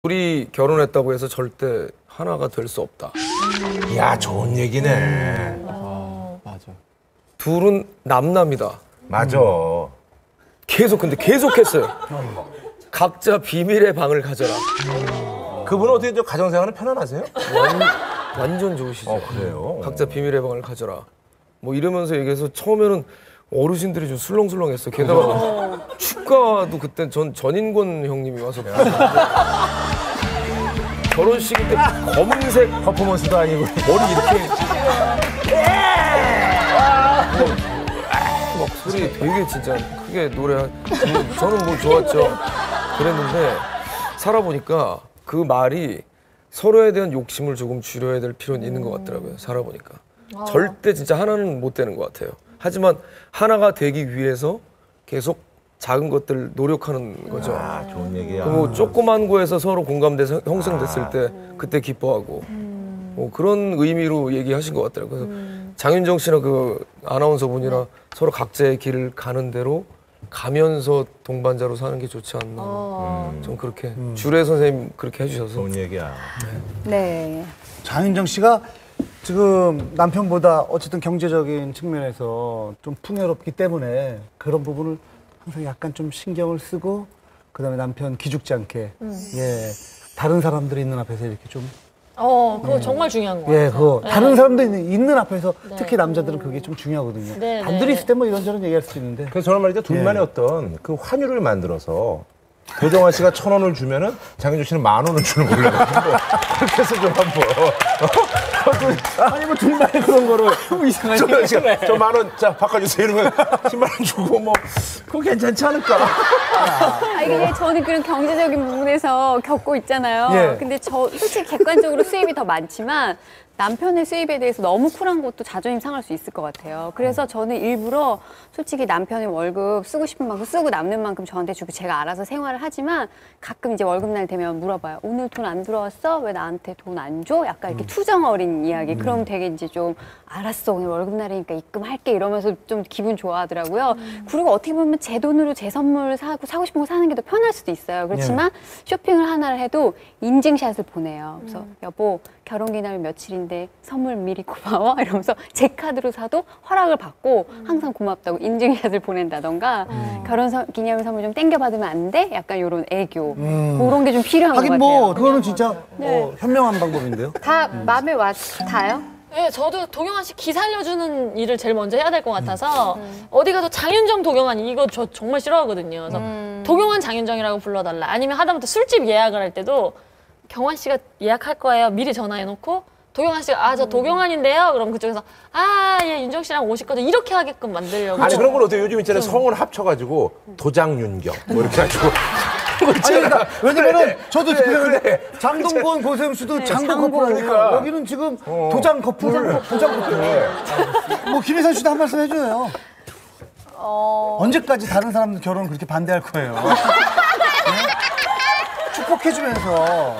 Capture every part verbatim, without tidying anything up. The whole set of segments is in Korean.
둘이 결혼했다고 해서 절대 하나가 될 수 없다. 야, 좋은 얘기네. 아, 맞아. 둘은 남남이다. 맞아. 계속 근데 계속했어요. 각자 비밀의 방을 가져라. 그분은 어떻게 저 가정생활은 편안하세요? 완, 완전 좋으시죠. 어, 그래요? 각자 비밀의 방을 가져라. 뭐 이러면서 얘기해서 처음에는 어르신들이 좀 술렁술렁했어요. 게다가 축가도 그때 전 전인권 형님이 와서 결혼식 때 검은색 퍼포먼스도 아니고 머리 이렇게 막 소리 되게 진짜 크게 노래 저는 뭐 좋았죠. 그랬는데 살아보니까 그 말이 서로에 대한 욕심을 조금 줄여야 될 필요는 있는 것 같더라고요. 살아보니까 절대 진짜 하나는 못 되는 것 같아요. 하지만 하나가 되기 위해서 계속 작은 것들 노력하는 거죠. 아, 좋은 얘기야. 뭐 조그만 거에서 서로 공감돼서 형성됐을 아. 때 그때 기뻐하고 음. 뭐 그런 의미로 얘기하신 것 같더라고요. 그래서 음. 장윤정 씨나 그 아나운서 분이나 네. 서로 각자의 길을 가는 대로 가면서 동반자로 사는 게 좋지 않나. 어. 좀 그렇게 음. 주례 선생님 그렇게 해주셔서 좋은 얘기야. 네. 네. 장윤정 씨가 지금 남편보다 어쨌든 경제적인 측면에서 좀 풍요롭기 때문에 그런 부분을 항상 약간 좀 신경을 쓰고 그다음에 남편 기죽지 않게 음. 예 다른 사람들이 있는 앞에서 이렇게 좀 어 그거 예. 정말 중요한 거 같아요. 예, 그거 네. 다른 사람들이 있는, 있는 앞에서 네. 특히 남자들은 그게 좀 중요하거든요. 네, 단둘이 네. 있을 때 뭐 이런저런 얘기할 수 있는데. 그래서 저는 말이죠 둘만의 예. 어떤 그 환율을 만들어서 도정환 씨가 천 원을 주면은 장윤정 씨는 만 원을 주는 걸로 그렇게 해서 좀 한번. 아니 뭐 둘만의 그런 거를 이상하게 저 만 원 자 바꿔주세요 이러면 십만 원 주고 뭐 그거 괜찮지 않을까? 아 이게 저는 그런 경제적인 부분에서 겪고 있잖아요. 예. 근데 저 솔직히 객관적으로 수입이 더 많지만 남편의 수입에 대해서 너무 쿨한 것도 자존심 상할 수 있을 것 같아요. 그래서 저는 일부러 솔직히 남편의 월급 쓰고 싶은 만큼 쓰고 남는 만큼 저한테 주고 제가 알아서 생활을 하지만 가끔 이제 월급날 되면 물어봐요. 오늘 돈 안 들어왔어? 왜 나한테 돈 안 줘? 약간 이렇게 음. 투정 어린 이야기. 음. 그럼 되게 이제 좀 알았어. 오늘 월급날이니까 입금할게. 이러면서 좀 기분 좋아하더라고요. 음. 그리고 어떻게 보면 제 돈으로 제 선물 사고 사고 싶은 거 사는 게 더 편할 수도 있어요. 그렇지만 예. 쇼핑을 하나를 해도 인증샷을 보내요. 그래서 음. 여보 결혼기념일 며칠인데 선물 미리 고마워 이러면서 제 카드로 사도 허락을 받고 음. 항상 고맙다고 인증샷을 보낸다던가 음. 결혼기념일 선물 좀 땡겨받으면 안 돼? 약간 이런 애교 음. 그런 게 좀 필요한 것 같아요. 하긴 뭐 그거는 진짜 네. 어, 현명한 방법인데요. 다 음. 마음에 와 닿아요? 네, 저도 도경환 씨 기 살려주는 일을 제일 먼저 해야 될 것 같아서 음. 어디 가서 장윤정 도경환 이거 저 정말 싫어하거든요. 그래서 음. 도경환 장윤정이라고 불러달라. 아니면 하다못해 술집 예약을 할 때도 경환 씨가 예약할 거예요. 미리 전화해놓고 도경환 씨가 아 저 도경환인데요. 그럼 그쪽에서 아 예 윤정 씨랑 오실 거죠. 이렇게 하게끔 만들려고. 아니 그런 걸 어때요? 요즘 있잖아요. 성을 합쳐가지고 도장윤경 뭐 이렇게 해가지고. 아니, 그러니까, 왜냐면은 저도 그래, 그래, 그래. 장동건 고세훈 씨도 네, 장동 커플 그러니까. 여기는 지금 어. 도장 커플 도장, 도장 커플 네. 뭐 김혜선 씨도 한 말씀 해줘요. 어... 언제까지 다른 사람들 결혼을 그렇게 반대할 거예요? 네? 축복해주면서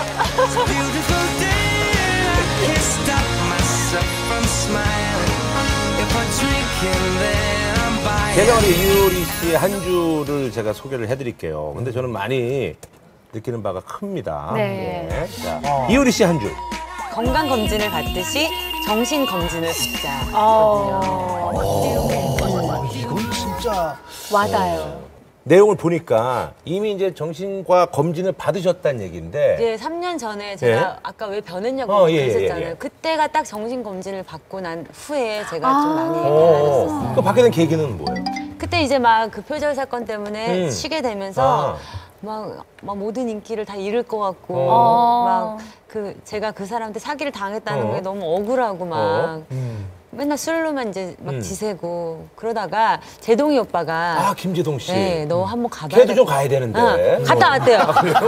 제가 우리 이효리 씨 한 주를 제가 소개를 해드릴게요. 근데 저는 많이 느끼는 바가 큽니다. 네. 네. 자, 어. 이효리 씨 한 줄. 건강 검진을 받듯이 정신 검진을 받자. 어. 어. 이건 진짜 와닿아요. 내용을 보니까 이미 이제 정신과 검진을 받으셨다는 얘기인데. 이제 삼 년 전에 제가 예? 아까 왜 변했냐고 어, 예, 했었잖아요. 예, 예. 그때가 딱 정신 검진을 받고 난 후에 제가 아. 좀 많이 어. 달라졌어요. 그 받게 된 계기는 뭐예요? 그때 이제 막 그 표절 사건 때문에 음. 쉬게 되면서 아. 막, 막 모든 인기를 다 잃을 것 같고 어. 막 그 제가 그 사람한테 사기를 당했다는 어. 게 너무 억울하고 막 어. 음. 맨날 술로만 이제 막 음. 지새고 그러다가 제동이 오빠가 아 김재동 씨. 네, 너 한번 가봐야 걔도 좀 가야 되는데. 어, 갔다 왔대요. 아, 그래요?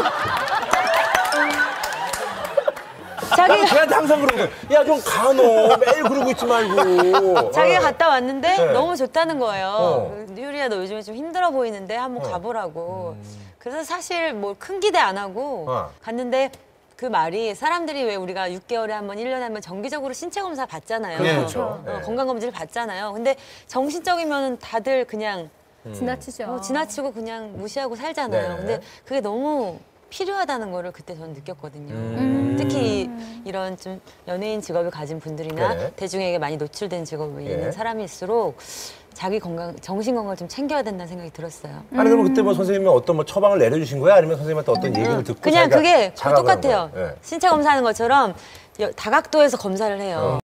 자기 걔한테 항상 그러고 야 좀 가 너 매일 그러고 있지 말고. 자기가 어. 갔다 왔는데 네. 너무 좋다는 거예요. 어. 유리야 너 요즘에 좀 힘들어 보이는데 한번 어. 가보라고. 음. 그래서 사실 뭐 큰 기대 안 하고 어. 갔는데 그 말이 사람들이 왜 우리가 육 개월에 한 번, 일 년에 한 번 정기적으로 신체 검사 받잖아요. 그렇죠. 어, 네. 건강 검진을 받잖아요. 근데 정신적이면은 다들 그냥 지나치죠. 어, 지나치고 그냥 무시하고 살잖아요. 네. 근데 그게 너무 필요하다는 거를 그때 저는 느꼈거든요. 음. 특히 이런 좀 연예인 직업을 가진 분들이나 네. 대중에게 많이 노출된 직업에 예. 있는 사람일수록 자기 건강, 정신 건강을 좀 챙겨야 된다는 생각이 들었어요. 아니 그럼 그때 뭐 선생님이 어떤 뭐 처방을 내려주신 거야? 아니면 선생님한테 어떤 얘기를 듣고 그냥 자기가 그게 자각을 한 똑같아요. 거야? 예. 신체 검사하는 것처럼 여- 다각도에서 검사를 해요.